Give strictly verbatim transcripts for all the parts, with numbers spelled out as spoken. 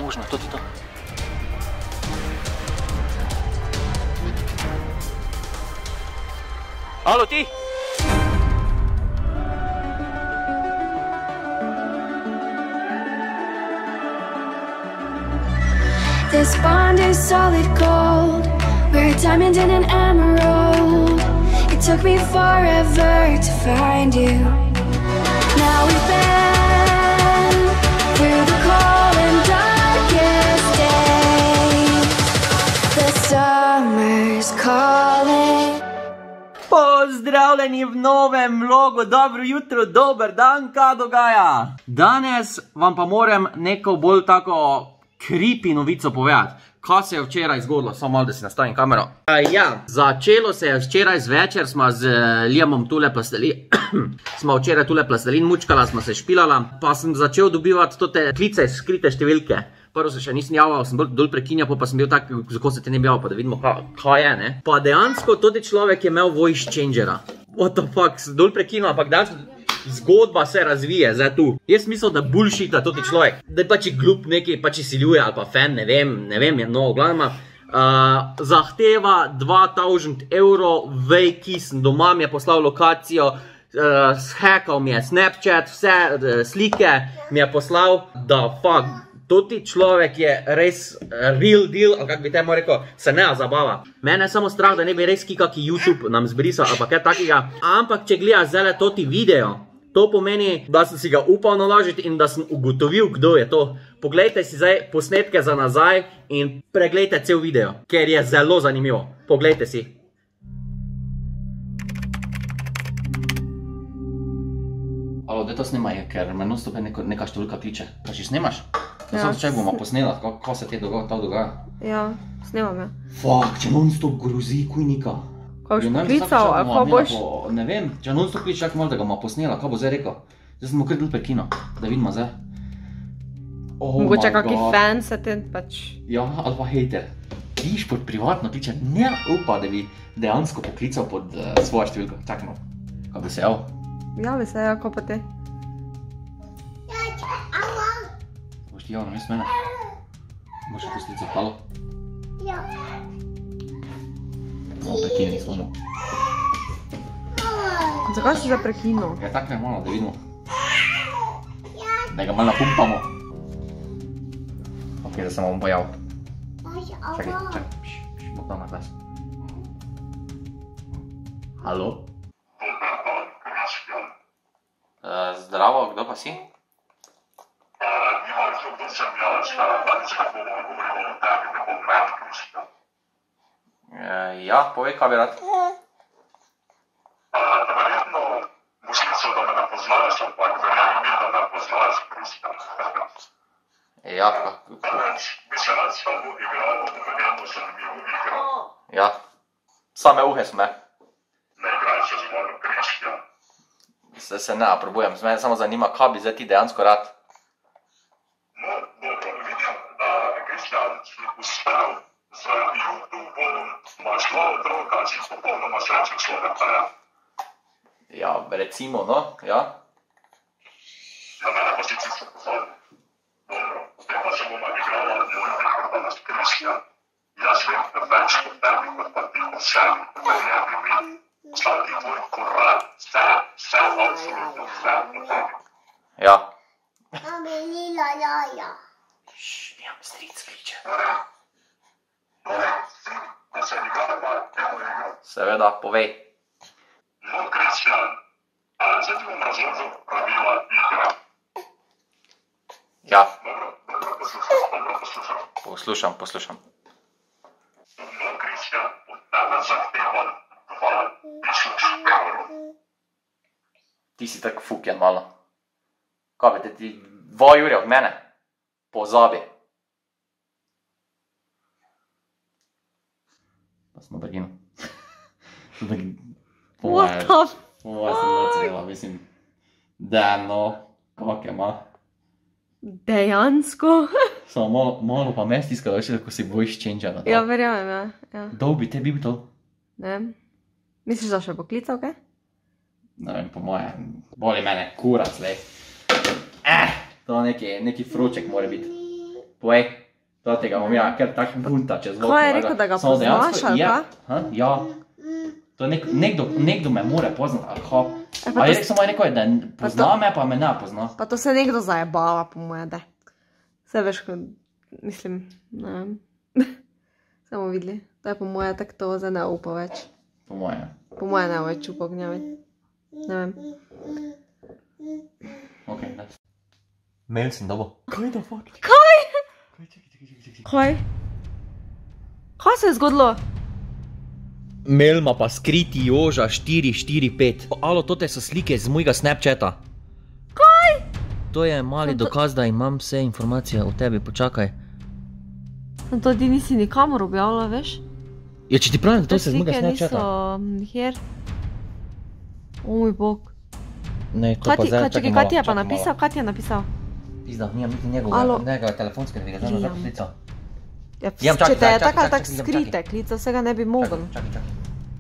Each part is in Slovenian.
možno, to ti to. Alo, ti? This bond is solid gold. We're a diamond and an emerald. It took me forever to find you. Now we've been through the cold and darkest days. The summer's calling. Pozdravljeni v novem vlogu, dobro jutro, dober dan, kaj dogaja? Danes vam pa moram neko bolj tako creepy novico povedati. Kaj se je včeraj zgodilo? Samo malo, da si nastavim kamero. Uh, ja, začelo se je včeraj zvečer, smo z uh, Liamom tule plastelin, smo včeraj tule plastelin mučkala, smo se špilala, pa sem začel dobivati tote klice, skrite številke. Prvo se še nisem javil, sem dol, dol prekinjal, pa sem bil tak, kako se te ne bi javil, pa da vidimo, kaj, kaj je, ne? Pa dejansko toti človek je imel voice changera. What the fuck, sem dol prekinjal, ampak dejansko zgodba se razvije, zdaj tu. Jaz mislil, da bullshita toti človek. Da je pač glup neki, pač siljuje ali pa fan, ne vem, ne vem, je mnogo glavima. Uh, zahteva dva tisoč evrov, vej, ki sem doma, mi je poslal lokacijo, uh, zhackal mi je Snapchat, vse uh, slike mi je poslal, da fuck, toti človek je res real deal, ali kak bi temu rekel, se ne zabava. Mene je samo strah, da ne bi res kaki YouTube nam zbrisal, ali pa kaj takega. Ampak, če gleda zdaj toti video, to pomeni, da sem si ga upal naložiti in da sem ugotovil, kdo je to. Poglejte si zdaj posnetke za nazaj in preglejte cel video, ker je zelo zanimivo. Poglejte si. Alo, da to snimaj, ker me non-stop neka, neka številka kliče. Pa če snimaš? Ja. Samo če bomo posnela, kako se te dogaja, to dogaja. Ja, snimam ja. Fuck, če non-stop grozi, kuj nika. Kaj boš poklical, ali kaj boš? Ne vem, če non-stop kliče, čak malo, da ga bomo posnela, kaj bo zdaj rekel? Zdaj smo kar dol prekino, da vidimo zdaj. Oh mogoče kaki fan se te pač... Ja, ali pa hejter. Viš pod privatno kliče, ne upa, da bi dejansko poklical pod uh, svojo številko. Čak malo, kaj bi se javil? Javi se, ja, ko pa te. Boš ti javil na mesto mene? Boš še pustiti zapalo? Ja. Malo prekini nismo. Zakaj si za prekino? Ja, tak ne malo, da vidimo. Da ga malo napumpamo. Ok, da se bom pojavil. Čakaj, čakaj, pš, pš, bok dal na glas. Halo? Uh, zdravo, kdo pa si? Uh, ja, povej, kaj bi rad. Verjetno boš mislil, da me ne poznaš, ampak verjetno mi, da me poznaš, Kristjan. Ja, kako? Mi se rad s tabo igramo, verjetno se mi igro. Ja, same uhe sme. Ne igraj se z mojim Kristjan. Se, se ne, probujem, z mene samo zanima, kaj bi zdaj ti dejansko rad. No, dobro, vidim, da Kristjan si uspel z YouTubeom, imaš dva otroka, si popolnoma srečen človek, pa ja. Ja, recimo, no, ja. Na mene pa si čisto pozoril. Dobro, zdaj pa se bomo igrala moj nekaj Kristjan. Jaz vem več kot tebi, kot pa ti o sebi, verjemi mi. Stati tvoj korak, vse, vse, absolutno vse o tebi. Ja. Mami, lila, jaja. Šš, nijam stric kliče. Povej, da se igrava, eno igro. Seveda, povej. No, Kristjan, zdaj ti bom razložil pravila igre. Ja. Dobro, dobro poslušam, dobro poslušam. Poslušam, poslušam. No, Kristjan, od tebe zahtevam dva tisoč evrov. Ti si tak fukjan malo. Kaj bi te ti dva jurja od mene? Pozabi. Pa sem na brginu. What the fuck? Ova sem docela, mislim. Da, no, kak je ma. Dejansko? Samo malo, malo pa me stiskala, še ko si voice changera. Ja, verjamem, ja. ja. Dolg bi te bil to? Ne vem. Misliš, da še poklical, kaj? Ne vem, po moje, boli mene kurac, lej. Eh, to neki, neki fruček mora biti. Povej, do tega bom ja, ker tak bunta čez zvok. Kaj je rekel, da ga poznaš, ali kaj? Ja. To nek, nekdo, nekdo me more poznati, ali kaj. E, Ali je rekel samo rekel, da pozna to, me, pa me ne pozna. Pa to se nekdo zajebava, po moje, da. Vse veš, ko, mislim, ne vem. Samo videli, da je po moje tak to za ne upa več. Po moje. Po moje ne več upa gnjaviti. Ne vem. Ok, da. Mail sem dobil. Kaj da fuck? Kaj? Kaj? Kaj se je zgodilo? Mail ima pa skriti Joža štiri štiri pet. Alo, tote so slike z mojega Snapchata. Kaj? To je mali dokaz, da imam vse informacije o tebi, počakaj. To ti nisi nikamor objavila, veš? Ja, če ti pravim, to se z mojega Snapchata. Te slike niso nikjer. O moj bog. Ne, to pa zdaj, čakaj malo. Kaj ti je pa napisal? Kaj ti je napisal? Pizda, nijam niti njegove telefonske, da bi ga znamo za klico. Ja, če te je tak ali tak skrite klica, vsega ne bi mogel. Čakaj, čakaj.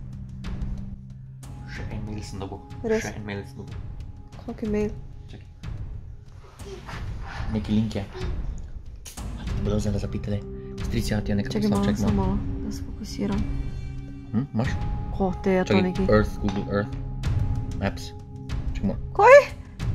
Še en mail sem dobil. Res? Še en mail sem dobil. Kak je mail? Čakaj. Neki link je. Bilo zdaj da zapitali. Strici, ja ti je nekaj Čakaj poslal, malo, čakaj samo malo. malo, da se fokusiram. Hm, imaš? Ko, te je to Čakaj, neki... Earth, Google Earth. Maps. Čakaj malo. Kaj?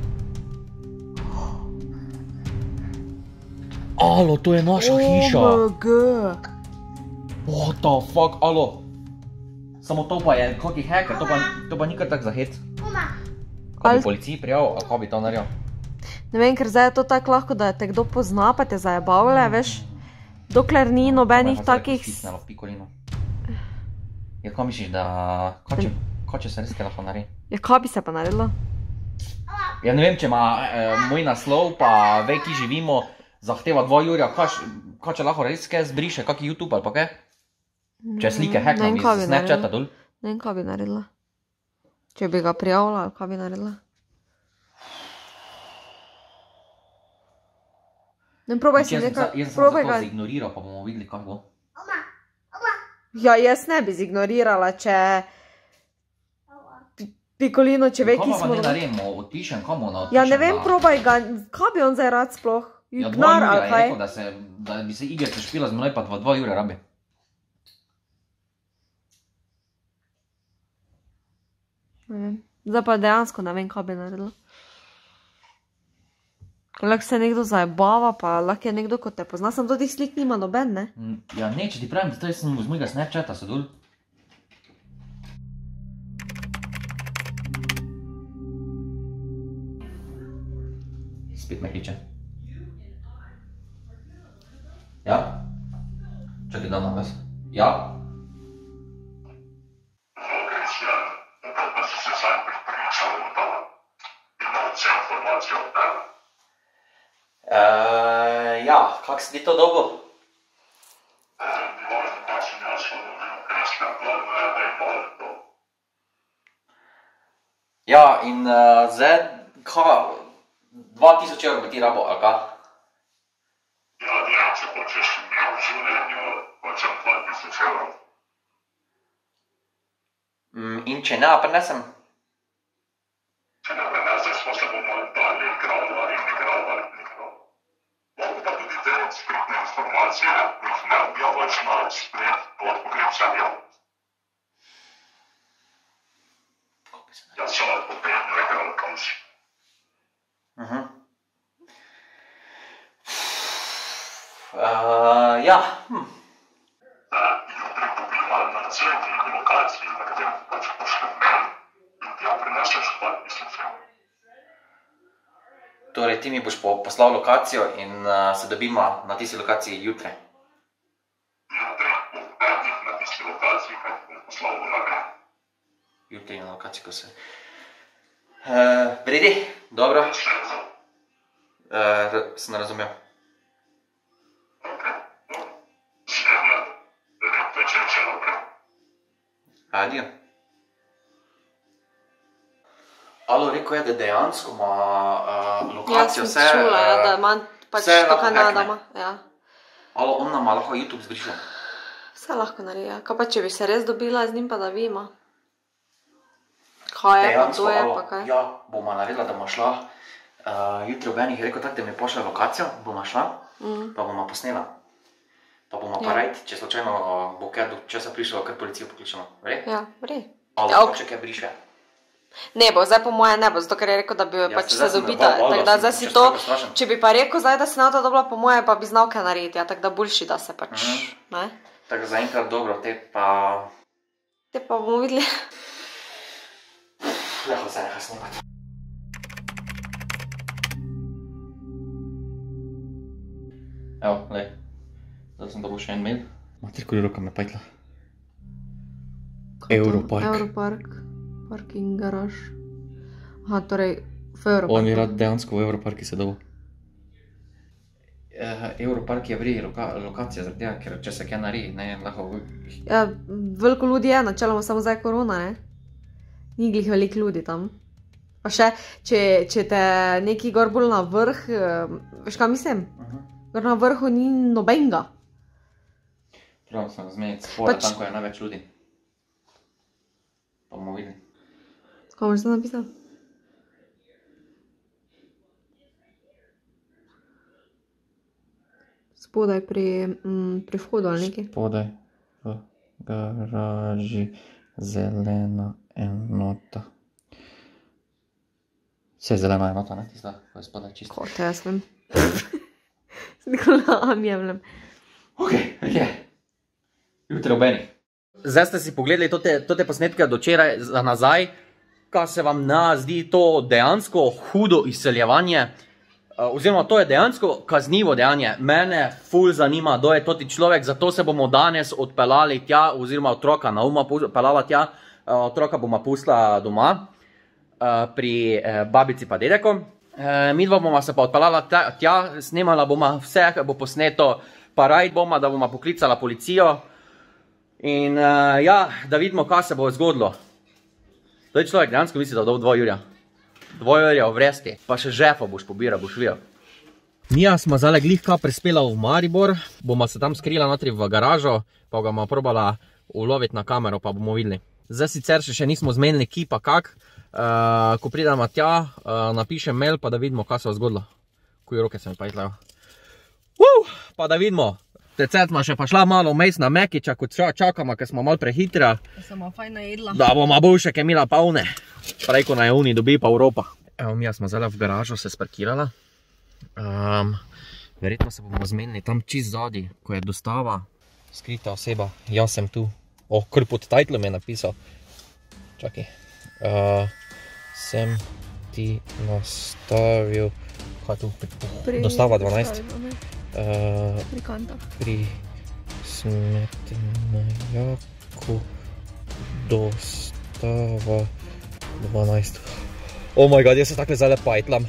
Alo, to je naša hiša. O M G. What the fuck, alo. Samo to pa je kaký hacker, to pa, to pa nikar tak za hec. Kaj bi policiji prijavil, ali kaj bi to naredil? Ne vem, ker zdaj je to tako lahko, da te kdo pozna, pa te zajebavlja, veš. Dokler ni nobenih takih... Stisnalo pikolino. Ja, kaj misliš, da... Kaj če, kaj če se res kaj lahko naredi? Ja, kaj bi se pa naredilo? Ja, ne vem, če ima eh, moj naslov, pa ve, ki živimo, zahteva dva jurja, kaj, kaj če lahko res kaj zbriše, kaki YouTube ali pa kaj? Če slike hacknam iz Snapchata dol? Ne vem, kaj bi naredila. Če bi ga prijavila, ali kaj bi naredila. Ne, probaj si nekaj, Jaz sem probaj zato ga... zignoriral, pa bomo videli, kaj bo. Ja, jaz ne bi zignorirala, če... Pi- Pikolino, če ve, ki Kaj pa smo... ne naredimo, odpišem, kam ono odpišem? Ja, ne vem, da- probaj ga, kaj bi on zdaj rad sploh? Ja, dva Ignar, jurja ali je kaj? rekel, da, se, da bi se igrice špila z menoj, pa dva, dva jurja rabi. Ne vem. Zdaj pa dejansko ne vem, kaj bi naredila. Lahko se nekdo zajebava, pa lahko je nekdo, ko te pozna. Sam totih slik nima noben, ne? Mm, Ja, ne, če ti pravim, da to sem z mojega Snapchata so dol. Spet me kliče. Ja? Čakaj, da na vas. Ja? Christian, da si se sam prepričal, da ima vse informacije o tebi. Uh, ja, kak si ti to dobil? Možno pa sem jaz govoril, Christian, glavno je, da je malo to. Ja, in uh, zdaj, kaj, dva tisoč evrov bi ti rabo, ali kaj? Ja, ja, če hočeš imel v življenju, hočem dva tisoč evrov. Mm, in če ne, prinesem? Če ne preneseš, pa se bomo dalje igravali in igravali in igravali. Mogu pa tudi te spletne informacije, jih ne objavljaš na splet, pod pogrešam javnost. Jaz sem lahko vedno igral konci. Mhm. Uh, ja, hm. Jutri dobiva na naslednji lokaciji, na kateri pač pošljem mail in tja prineseš dva tisoč evrov. Torej, ti mi boš po, poslal lokacijo in uh, se dobimo na tisti lokaciji jutri. Jutri ob petih na tisti lokaciji, kaj bom poslal v nagrad. Jutri na lokaciji, ko se... Uh, Bredi, dobro, Še za. uh, sem razumel. Ok, dobro. Slednja, lep večer še naprej. Adijo. Alo, rekel je, da dejansko ima uh, lokacijo Jaz vse... sem čula, ja, uh, da ima pač vse to lahko Kanadama. Ja. Alo, on nama lahko YouTube zbrišla. Vse lahko naredi, ja. Kaj pa, če bi se res dobila z njim, pa da vi ima? Kaj je, pa to je, pa kaj? Ja, bomo naredila, da bomo šla. Uh, jutri ob enih je rekel tako, da mi pošlje lokacijo, bomo šla. mm. pa bomo posnela. Pa bomo ja. pa rajt, če slučajno bo kaj do časa prišlo, kar policijo pokličemo. Vre? Ja, vre. Ali ja, okay. kaj briše? Ne bo, zdaj po moje ne bo, zato ker je rekel, da bi ja, pač se dobita. Tako da zdaj si to, če bi pa rekel zdaj, da si na to dobila po moje, pa bi znal kaj narediti, ja, tako da boljši, da se pač, mm. ne? Tako zaenkrat dobro, te pa... Te pa bomo videli. Leho se nekaj snimati. Evo, lej. Zdaj sem dobil še en mail. Matrikoli roka me pajtla. Europark. Europark. Parking garaž. Aha, torej v Europarku. On je rad dejansko v Europarki se dobil. Uh, Europark je vri loka, lokacija zaradi tega, ker če se kaj naredi, ne, lahko... Ja, veliko ljudi je, načeloma samo zdaj korona, ne? Ni glih veliko ljudi tam. Pa še, če, če te neki gor bolj na vrh, veš kaj mislim? Uh-huh. Gor na vrhu ni nobenga. Prav sem zmeniti, spore pač... tam, ko je največ ljudi. Pa bomo videli. Kaj moraš tam napisati? Spodaj pri, mm, pri vhodu ali nekaj? Spodaj v garaži zelena enota. Vse je zelena enota, ne? Tista, ko je spodaj čisto. Ko te jaz vem. Nikola am jemljem. Ok, je. Jutro ob enih. Zdaj ste si pogledali tote, tote posnetke od včeraj za nazaj, kaj se vam na zdi to dejansko hudo izseljevanje. Oziroma, to je dejansko kaznivo dejanje. Mene ful zanima, kdo je toti človek, zato se bomo danes odpeljali tja, oziroma otroka Nauma peljala tja, otroka bomo pustila doma pri babici pa dedekom. Midva bomo se pa odpeljala tja, snemala bomo vse, bo posneto, pa rajt bomo, da bomo poklicala policijo. In ja, da vidimo, kaj se bo zgodilo. To je človek dejansko misli, da bo dva Jurja. Dvojorja v vresti, pa še žefa boš pobira, boš videl. Mija smo zdaj glihka prispela v Maribor, bomo se tam skrila notri v garažo, pa ga bomo probala uloviti na kamero, pa bomo videli. Zdaj sicer še, še nismo zmenili ki pa kak, uh, ko pridemo tja, uh, napišem mail, pa da vidimo, kaj se je zgodilo. Kuj roke se mi pa izlajo. Uh, pa da vidimo. Tecet ma še pa šla malo vmes na Mekiča, kot čakamo, ker smo malo prehitra. Da smo fajn najedla. Da bomo boljše, ker mila polne. Prej, ko na Uni dobi pa Evropa. Evo, Mija smo zdaj v garažo se sparkirala. Um, verjetno se bomo zmenili tam čist zadnji, ko je dostava. Skrita oseba, jaz sem tu. Oh, kar pod titlom je napisal. Čakaj. Uh, sem ti nastavil, kaj tu? Pri... Dostava dvanajst. Uh, pri kantah. Pri smetnajaku dostava dvanajst. Oh my god, jaz se takle zdaj pajtlam.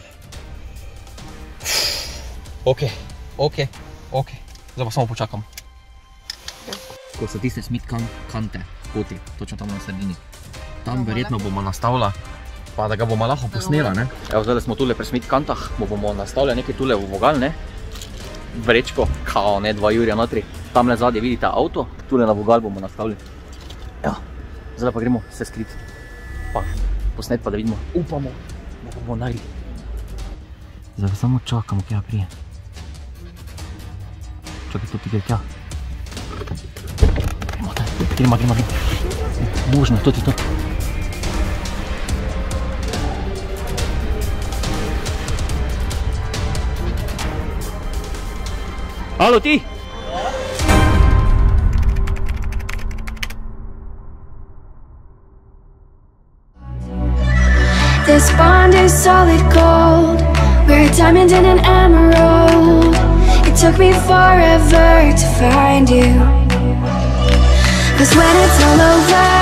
Ok, ok, ok. Zdaj pa samo počakam. Ko so tiste smit kante, poti, točno tam na sredini. Tam verjetno bomo nastavila, pa da ga bomo lahko posnela, ne? Evo, zdaj smo tule pri smit kantah, bomo nastavili nekaj tule v vogal, ne? Vrečko, kao ne, dva Jurja notri. Tamle zadnje vidite avto, tule na vogal bomo nastavili. Evo, zdaj pa gremo se skrit. Pa posnet pa da vidimo, upamo, da bomo najli. Zdaj samo čakamo, kja prije. Čakaj, to ti gre kja. Gremo taj, gremo, gremo, gremo. Možno, to ti to. Alo, ti? This bond is solid gold. We're a diamond and an emerald. It took me forever to find you. 'Cause when it's all over